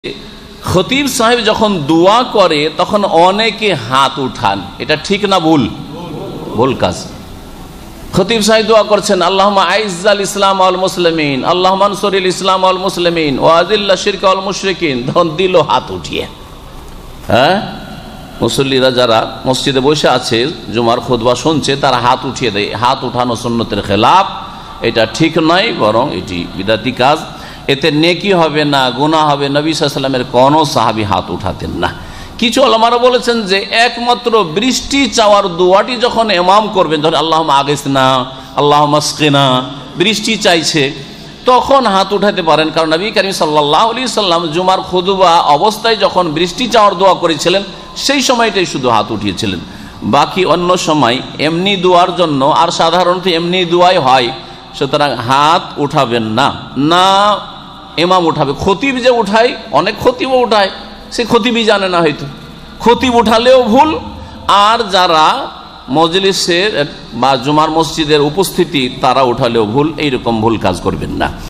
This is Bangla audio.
খতিব সাহেব যখন দোয়া করে তখন অনেকে হাত উঠান, এটা ঠিক না ভুল? ভুল কাজ। খতিব সাহেব দোয়া করছেন আল্লাহুম্মা আইজ্জাল ইসলাম ওয়াল মুসলিমিন, আল্লাহুম্মা আনসুরিল ইসলাম ওয়াল মুসলিমিন ওয়া আযিল্লা শিরকা ওয়াল মুশরিকিন, তখন দিল হাত উঠিয়ে। হ্যাঁ, মুসল্লিরা যারা মসজিদে বসে আছে জুমার খুতবা শুনছে তারা হাত উঠিয়ে দেয়। হাত উঠানো সুন্নতের খেলাফ, এটা ঠিক নয়, বরং এটি বিদআতি কাজ। এতে নেকি হবে না, গুনাহ হবে। নবী সাল্লাল্লাহু আলাইহি ওয়াসাল্লামের কোনো সাহাবী হাত উঠাতেন না। কিছু ওলামারা বলেছেন যে একমাত্র বৃষ্টি চাওয়ার দোয়াটি যখন ইমাম করবেন, ধরেন আল্লাহুম্মা আগিসনা, আল্লাহুম্মা আসকিনা, বৃষ্টি চাইছে, তখন হাত উঠাতে পারেন। কারণ নবী করিম সাল্লাল্লাহু আলাইহি ওয়াসাল্লাম জুমার খুতবা অবস্থায় যখন বৃষ্টি চাওয়ার দোয়া করেছিলেন সেই সময়টাই শুধু হাত উঠিয়েছিলেন। বাকি অন্য সময় এমনি দোয়ার জন্য, আর সাধারণত এমনি দোয়াই হয়, সুতরাং হাত উঠাবেন না। না ইমাম উঠাবে, খতিব যে উঠায়, অনেক খতিবও উঠায়, সে খতিবই জানে না হয়তো, খতিব উঠালেও ভুল। আর যারা মজলিসের বা জুমার মসজিদের উপস্থিতি তারা উঠালেও ভুল। এইরকম ভুল কাজ করবেন না।